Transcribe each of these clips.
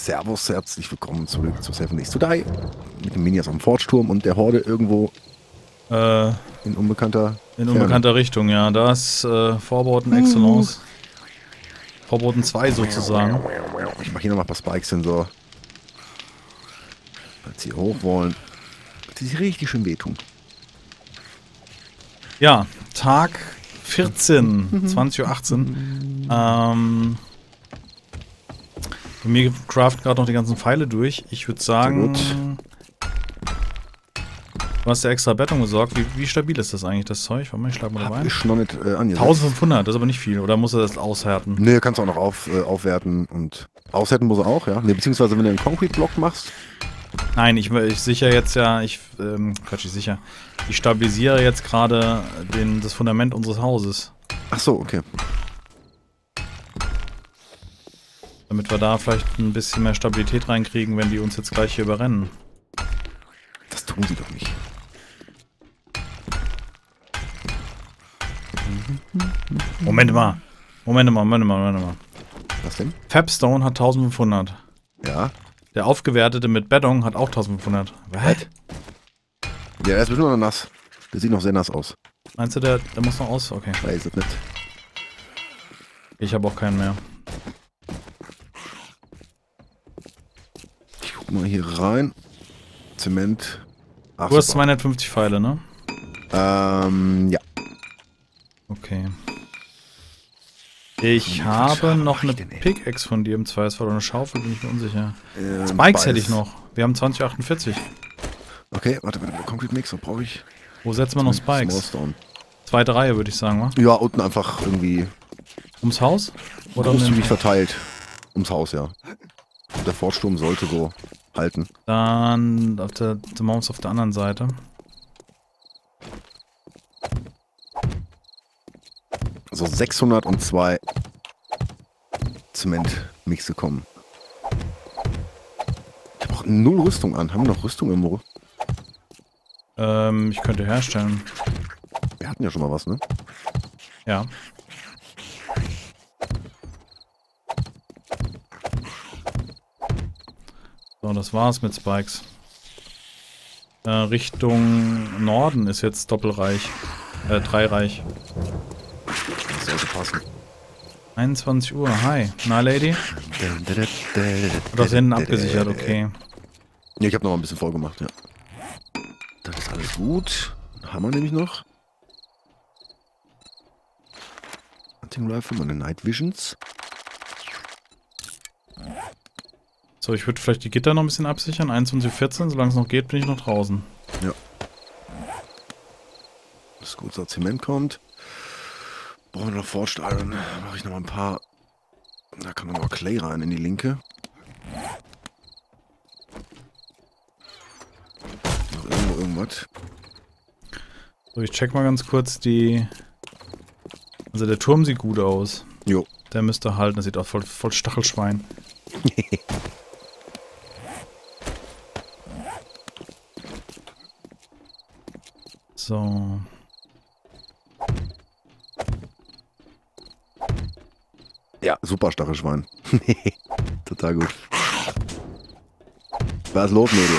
Servus, herzlich willkommen zurück zu Seven Days to Die. Mit dem Minias am Forge-Turm und der Horde irgendwo in unbekannter Richtung, ja. Da ist Vorboten Excellence. Vorboten 2 sozusagen. Ich mache hier noch mal ein paar Spikes hin, so. Falls sie hoch wollen. Die sich richtig schön wehtun. Ja, Tag 14, 20:18 Uhr. Bei mir craft gerade noch die ganzen Pfeile durch. Ich würde sagen, du hast ja extra Bettung gesorgt. Wie stabil ist das eigentlich, das Zeug? Warte mal, ich schlag mal dabei. Hab ich noch nicht angesetzt. 1500, das ist aber nicht viel. Oder muss er das aushärten? Nee, kannst du auch noch aufwerten. Und aushärten muss er auch, ja. Nee, beziehungsweise wenn du einen Concrete-Block machst. Nein, ich sichere jetzt ja, ich stabilisiere jetzt gerade das Fundament unseres Hauses. Ach so, okay. Damit wir da vielleicht ein bisschen mehr Stabilität reinkriegen, wenn die uns jetzt gleich hier überrennen. Das tun sie doch nicht. Moment mal. Was denn? Fabstone hat 1500. Ja. Der aufgewertete mit Beton hat auch 1500. Was? Ja, der ist bestimmt noch nass. Der sieht noch sehr nass aus. Meinst du, der muss noch aus? Okay. Weiß es nicht. Ich habe auch keinen mehr. Ich guck mal hier rein. Zement. Ach, Du hast super. 250 Pfeile, ne? Ja. Okay. Ich habe noch eine Pickaxe von dir im Zweifelsfall oder eine Schaufel, bin ich mir unsicher. Spikes hätte ich noch. Wir haben 2048. Okay, warte, Concrete Mix, was brauche ich? Wo setzt man noch Spikes? Smallstone. Zweite Reihe, würde ich sagen, wa? Ja, unten einfach irgendwie Ums Haus? Oder um großzügig den... verteilt. Ums Haus, ja. Der Fortsturm sollte so halten. Dann auf der Maus auf der anderen Seite. So 602 Zementmixe kommen. Ich habe auch 0 Rüstung an. Haben wir noch Rüstung irgendwo? Ich könnte herstellen. Wir hatten ja schon mal was, ne? Ja. So, das war's mit Spikes. Richtung Norden ist jetzt doppelreich. Dreireich. Das sollte passen. 21 Uhr, hi. Na, Lady? Das hinten abgesichert, okay. Ja, ich habe noch mal ein bisschen voll gemacht, ja. Das ist alles gut. Haben wir nämlich noch. Hunting Rifle, meine Night Visions. So, ich würde vielleicht die Gitter noch ein bisschen absichern. 21:14, solange es noch geht, bin ich noch draußen. Ja. Das gut, so Zement kommt. Brauchen wir noch Forged Iron. Mache ich noch mal ein paar. Da kann noch mal Clay rein in die linke. Noch irgendwas. So, ich check mal ganz kurz die... Also der Turm sieht gut aus. Jo. Der müsste halten, das sieht auch voll Stachelschwein. So. Ja, super Stachelschwein. Total gut. Was ist los, Mädel?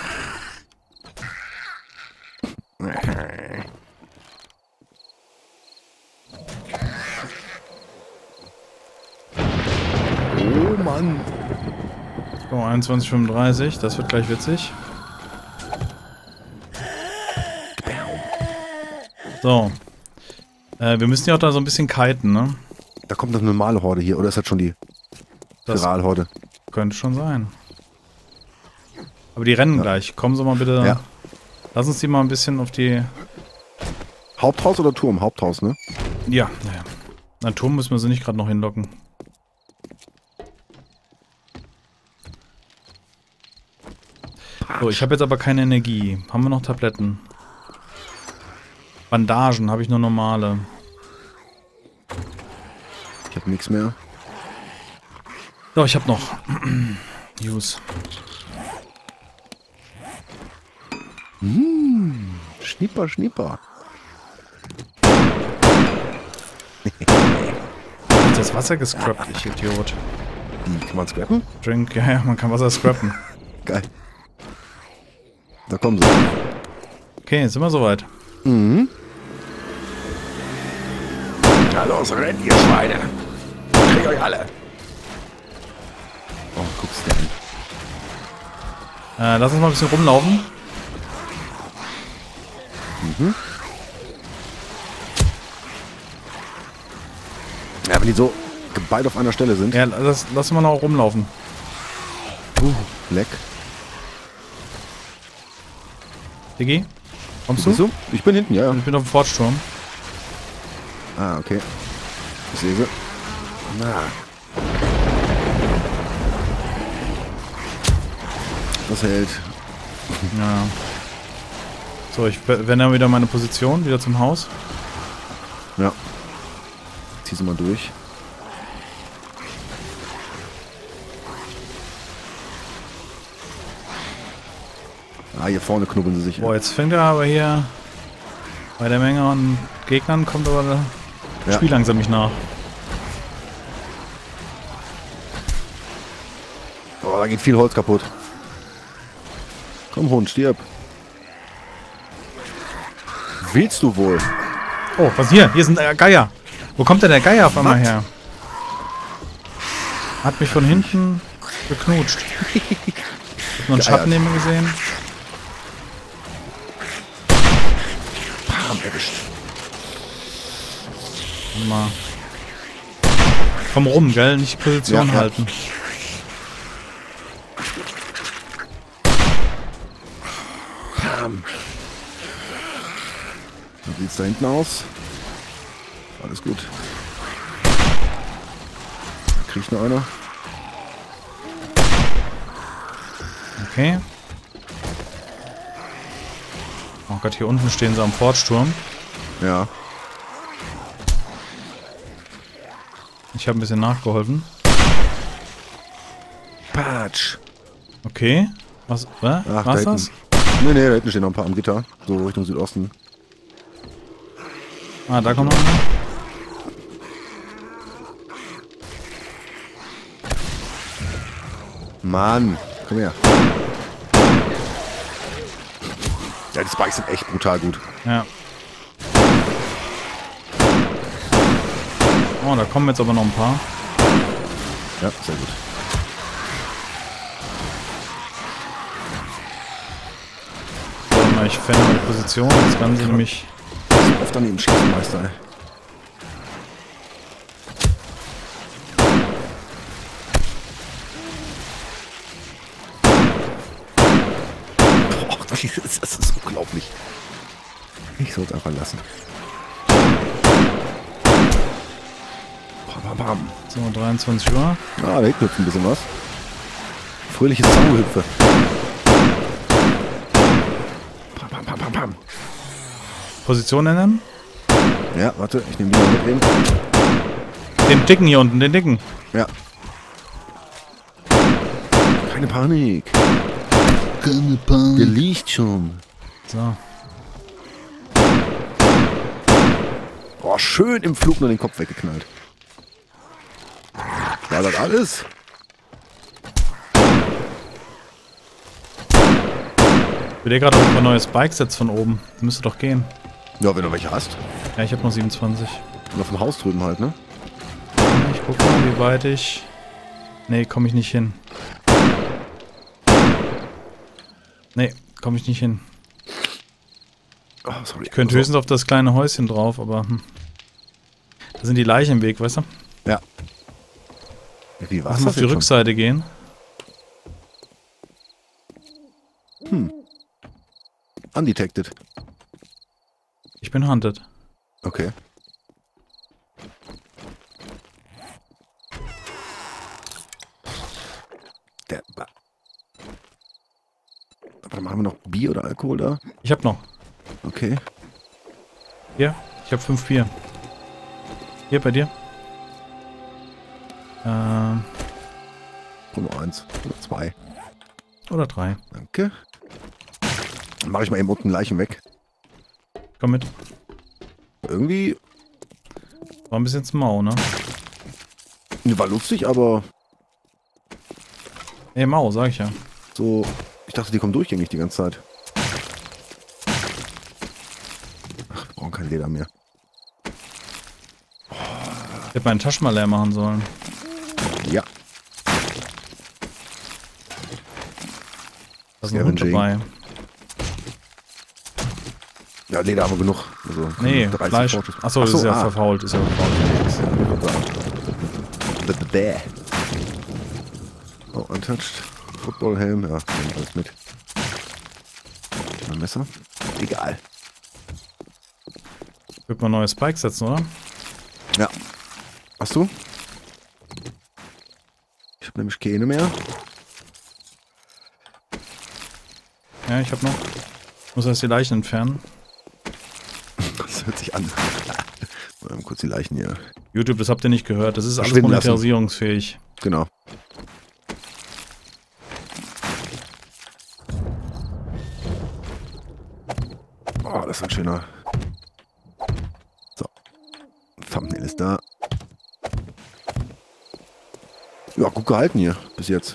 Oh Mann. So, 21:35, das wird gleich witzig. So. Wir müssen ja auch da so ein bisschen kiten, ne? Da kommt eine normale Horde hier, oder ist das schon die Viralhorde? Könnte schon sein. Aber die rennen gleich. Kommen Sie mal bitte. Ja. Lass uns die mal ein bisschen auf die... Haupthaus oder Turm? Haupthaus, ne? Ja, naja. Na, Turm müssen wir sie nicht gerade noch hinlocken. So, ich habe jetzt aber keine Energie. Haben wir noch Tabletten? Bandagen habe ich nur normale. Ich habe nichts mehr. Doch, ich habe noch. Use. Schnipper, Schnipper. Das Wasser gescrubbt, ich Idiot. Die kann man scrappen? Drink, ja, man kann Wasser scrappen. Geil. Da kommen sie. Okay, jetzt sind wir soweit. Mhm. Na los, rennt, ihr Schweine. Kriegt euch alle. Oh, guck's dir an. Lass uns mal ein bisschen rumlaufen. Mhm. Ja, wenn die so beide auf einer Stelle sind. Ja, lass mal noch rumlaufen. Leck. Diggi, kommst Bist du? du? Ich bin hinten, ja. Ich bin auf dem Fortsturm. Ah, okay. Ich sehe sie. Na. Das hält. Ja. So, ich wende wieder meine Position, wieder zum Haus. Ja. Zieh sie mal durch. Ah, hier vorne knubbeln sie sich. Boah, jetzt fängt er aber hier bei der Menge an Gegnern kommt aber das Spiel langsam nicht nach. Oh, da geht viel Holz kaputt. Komm, Hund, stirb. Willst du wohl? Oh, was hier? Hier sind Geier. Wo kommt denn der Geier auf einmal her? Hat mich von hinten geknutscht. Ich hab noch einen Schatten neben mir gesehen. Bam, erwischt. Warte mal. Komm rum, gell? Nicht die Position halten. Bam. Wie sieht's da hinten aus? Alles gut. Da kriegt noch einer. Okay. Oh Gott, hier unten stehen sie am Fortsturm. Ja. Ich habe ein bisschen nachgeholfen. Patsch. Okay. Was? Ach, was das? Nee, da hinten stehen noch ein paar am Gitter. So Richtung Südosten. Ah, da kommt noch einer. Mann, komm her. Ja, die Spikes sind echt brutal gut. Ja. Oh, da kommen jetzt aber noch ein paar. Ja, sehr gut. Warte mal, ich verändere die Position. Das Ganze nämlich. So oft daneben schießen, Meister, ey. Boah, das ist unglaublich. Ich soll es einfach lassen. Bam, bam, bam. So, 23 Uhr. Ah, da hinten hüpft ein bisschen was. Fröhliches Tango-Hüpfe. Pam, pam, pam, pam, pam. Position ändern. Ja, warte, ich nehme die mal mit eben. Den dicken hier unten, den dicken. Ja. Keine Panik. Keine Panik. Der liegt schon. So. Oh, schön im Flug nur den Kopf weggeknallt. War das alles? Ich will dir gerade ein paar neue Spikes jetzt von oben. Müsste doch gehen. Ja, wenn du welche hast. Ja, ich habe noch 27. Und auf dem Haus drüben halt, ne? Ich gucke mal, wie weit ich... Nee, komme ich nicht hin. Nee, komme ich nicht hin. Oh, sorry. Ich könnte höchstens auf das kleine Häuschen drauf, aber... Da sind die Leichen im Weg, weißt du? Ja. Wie Lass war's mal das auf die jetzt schon? Rückseite gehen. Undetected. Ich bin hunted. Okay. Warte, machen wir noch Bier oder Alkohol da? Ich hab noch. Okay. Hier, ich hab 5 Bier. Hier bei dir. Nur 1 oder 2. Oder 3. Danke. Dann mache ich mal eben unten Leichen weg. Komm mit. Irgendwie War ein bisschen zu mau, ne? war lustig, aber Ey, Mau, sag ich ja. So, ich dachte, die kommen durchgängig die ganze Zeit. Ach, wir brauchen kein Leder mehr. Ich hätte meine Taschen mal leer machen sollen. Ja. Da ist ein Hund dabei. Ja, Leder haben wir genug. Also Nee, Fleisch. Achso, das ist ja verfault. Ist ja verfault. Oh, untouched. Footballhelm. Ja, nehmen alles mit. Ein Messer. Egal. Wird man neue Spikes setzen, oder? Ja. Hast du? Ich habe nämlich keine mehr. Ja, ich habe noch. Muss erst die Leichen entfernen. Das hört sich an. Mal kurz die Leichen hier. YouTube, das habt ihr nicht gehört. Das ist alles Verschwinden lassen. monetarisierungsfähig. Genau. Oh, das ist ein schöner. So. Thumbnail ist da. Ja, gut gehalten hier. Bis jetzt.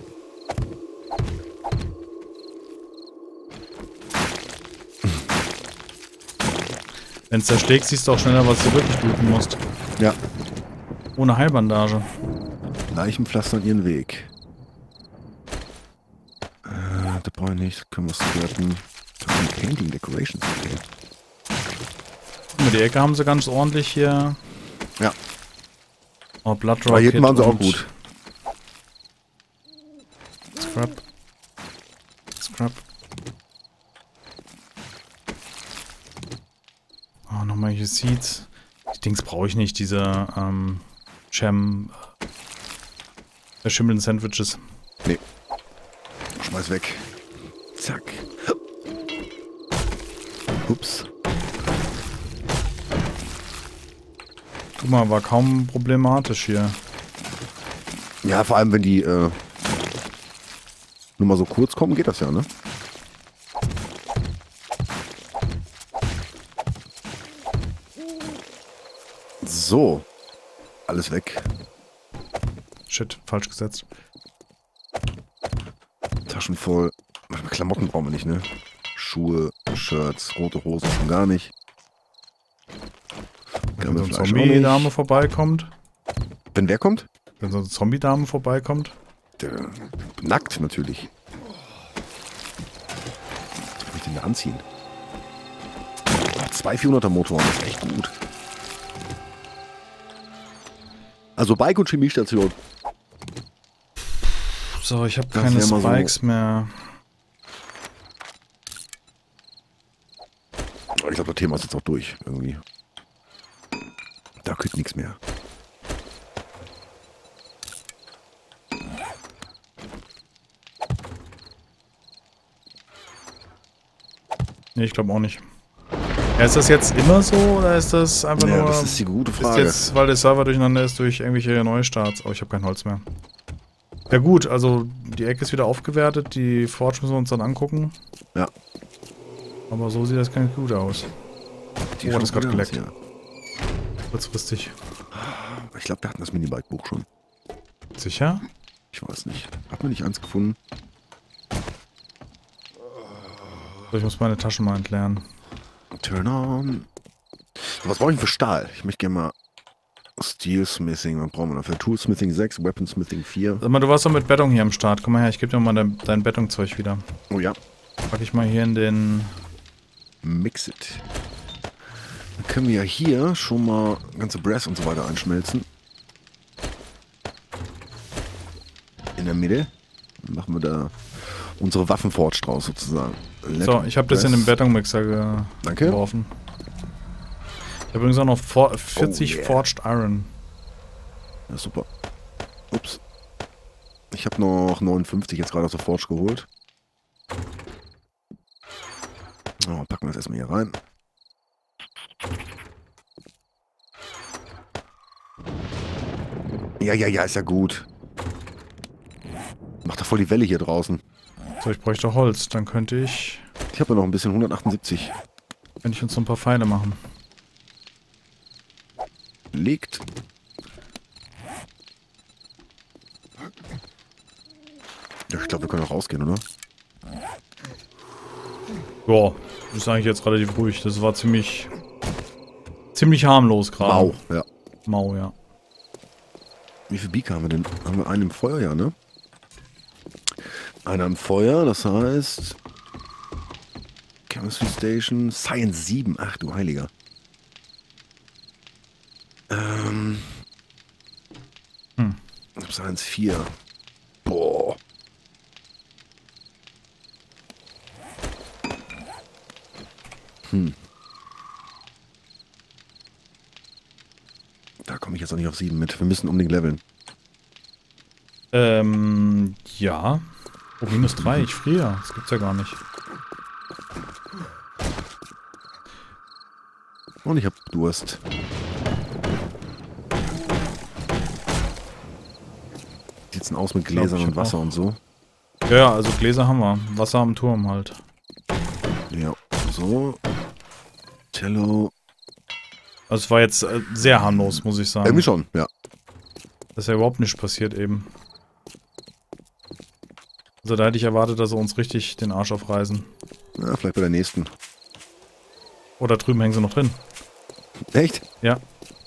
Wenn es zerschlägt, siehst du auch schneller, was du wirklich bluten musst. Ja. Ohne Heilbandage. Leichen pflastern ihren Weg. Da brauche ich nicht. Können wir skirten. Painting Decorations. Okay. Guck mal, die Ecke haben sie ganz ordentlich hier. Ja. Oh, Blood Aber hier Rocket waren sie auch und gut. Scrap. Scrap. Oh, nochmal hier Seeds. Die Dings brauche ich nicht, diese verschimmelnden Sandwiches. Nee. Schmeiß weg. Zack. Ups. Guck mal, war kaum problematisch hier. Ja, vor allem wenn die nur mal so kurz kommen, geht das ja, ne? So. Alles weg. Shit, falsch gesetzt. Taschen voll. Klamotten brauchen wir nicht, ne? Schuhe, Shirts, rote Hosen schon gar nicht. Wenn so eine Zombie-Dame vorbeikommt. Wenn wer kommt? Wenn so eine Zombie-Dame vorbeikommt. Nackt natürlich. Was kann ich denn da anziehen? 2 400er Motor, das ist echt gut. Also Bike und Chemiestation. So, ich habe keine Spikes mehr. Ich glaube, das Thema ist jetzt auch durch, irgendwie. Da könnte nichts mehr. Nee, ich glaube auch nicht. Ja, ist das jetzt immer so oder ist das einfach nur... Das ist die gute Frage. Ist jetzt, weil der Server durcheinander ist durch irgendwelche Neustarts. Oh, ich habe kein Holz mehr. Ja gut, also die Ecke ist wieder aufgewertet. Die Forge müssen wir uns dann angucken. Ja. Aber so sieht das ganz gut aus. Die das ist gerade geleckt. Ja. Kurzfristig. Ich glaube, wir hatten das Minibike-Buch schon. Sicher? Ich weiß nicht. Hat man nicht eins gefunden? So, ich muss meine Taschen mal entleeren. Turn on. Was brauche ich für Stahl? Ich möchte gerne mal Steelsmithing. Was brauchen wir dafür? Toolsmithing 6, Weaponsmithing 4. Sag mal, du warst doch mit Bettung hier am Start. Komm mal her, ich gebe dir mal dein Bettungzeug wieder. Oh ja. Pack ich mal hier in den... Mix it. Dann können wir ja hier schon mal ganze Brass und so weiter einschmelzen. In der Mitte. Dann machen wir da unsere Waffenforge draus sozusagen. So, ich habe das in den Betonmixer geworfen. Ich habe übrigens auch noch 40 Forged Iron. Ja, super. Ups. Ich habe noch 59 jetzt gerade aus der Forge geholt. Oh, packen wir das erstmal hier rein. Ja, ist ja gut. Macht doch voll die Welle hier draußen. So, ich bräuchte Holz. Dann könnte ich... Ich habe ja noch ein bisschen, 178. Könnte ich uns so ein paar Pfeile machen. Legt. Ja, ich glaube, wir können auch rausgehen, oder? Ja, das ist eigentlich jetzt relativ ruhig. Das war ziemlich harmlos gerade. Mau, ja. Mau, ja. Wie viel Beaker haben wir denn? Haben wir einen im Feuer, ja, ne? Einer im Feuer, das heißt... Chemistry Station, Science 7. Ach du Heiliger. Science 4. Boah. Da komme ich jetzt auch nicht auf 7 mit. Wir müssen unbedingt leveln. Ja. Oh, -3, ich friere. Das gibt's ja gar nicht. Und ich habe Durst. Wie sieht's denn aus mit Gläsern und Wasser und so? Ja, also Gläser haben wir. Wasser am Turm halt. Ja, so. Cello. Also es war jetzt sehr harmlos, muss ich sagen. Irgendwie schon, ja. Das ist ja überhaupt nicht passiert eben. Also da hätte ich erwartet, dass sie uns richtig den Arsch aufreißen. Ja, vielleicht bei der nächsten. Oder drüben hängen sie noch drin. Echt? Ja.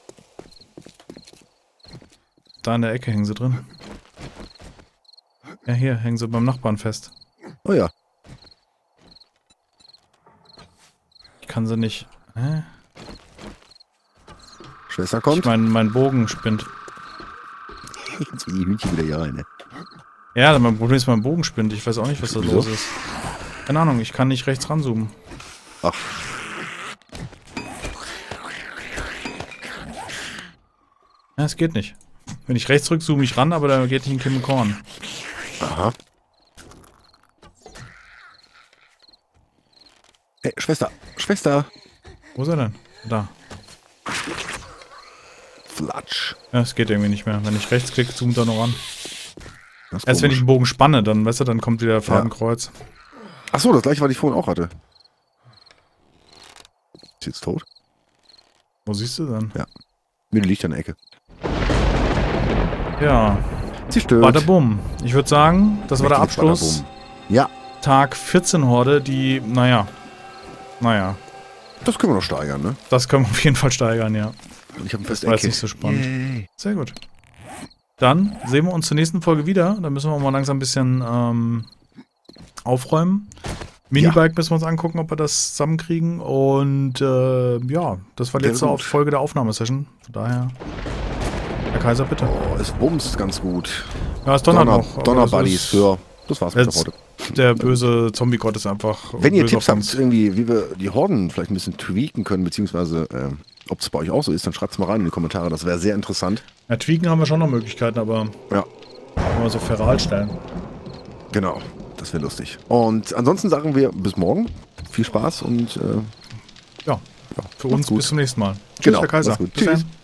Da in der Ecke hängen sie drin. Ja, hier hängen sie beim Nachbarn fest. Oh ja. Ich kann sie nicht... Hä? Schwester kommt. Ich meine, mein Bogen spinnt. Jetzt will die Hühnchen wieder hier rein, ne? Ja, mein Problem ist, mein Bogen spinnt. Ich weiß auch nicht, was da Wieso? los ist. Keine Ahnung, ich kann nicht rechts ranzoomen. Ach. Ja, es geht nicht. Wenn ich rechts drücke, zoome ich ran, aber da geht nicht ein Kim Korn. Aha. Hey, Schwester. Schwester. Wo ist er denn? Da. Flatsch. Ja, es geht irgendwie nicht mehr. Wenn ich rechts klicke, zoomt er noch ran. Das ist Erst wenn ich komisch. den Bogen spanne, dann, weißt du, dann kommt wieder Fadenkreuz. Achso, das gleiche, was ich vorhin auch hatte. Ist jetzt tot? Wo siehst du denn? Mir liegt an der Ecke. Ja. Sie stört. Badabum. Ich würde sagen, das war der Mächtiges Abschluss. Badabum. Ja, Tag 14 Horde, die, naja. das können wir noch steigern, ne? Das können wir auf jeden Fall steigern, ja. Und ich habe ein Das festes war jetzt nicht so spannend. Yay. Sehr gut. Dann sehen wir uns zur nächsten Folge wieder. Da müssen wir mal langsam ein bisschen aufräumen. Minibike müssen wir uns angucken, ob wir das zusammenkriegen. Und ja, das war die letzte Sehr gut. Folge der Aufnahmesession. Von daher, Herr Kaiser, bitte. Oh, es bumst ganz gut. Ja, es donnert noch. aber Donnerbuddies. das ist- Ja, das war's mit Jetzt- heute. Der böse Zombie-Gott ist einfach. Wenn ihr böse Tipps auf uns. habt, irgendwie, wie wir die Horden vielleicht ein bisschen tweaken können, beziehungsweise ob es bei euch auch so ist, dann schreibt es mal rein in die Kommentare. Das wäre sehr interessant. Ja, tweaken haben wir schon noch Möglichkeiten, aber Ja, wenn wir so feral stellen. genau. Das wäre lustig. Und ansonsten sagen wir bis morgen. Viel Spaß und Ja, für uns gut. bis zum nächsten Mal. Tschüss, Genau, Herr Kaiser. mach's gut. Bis Tschüss. dann.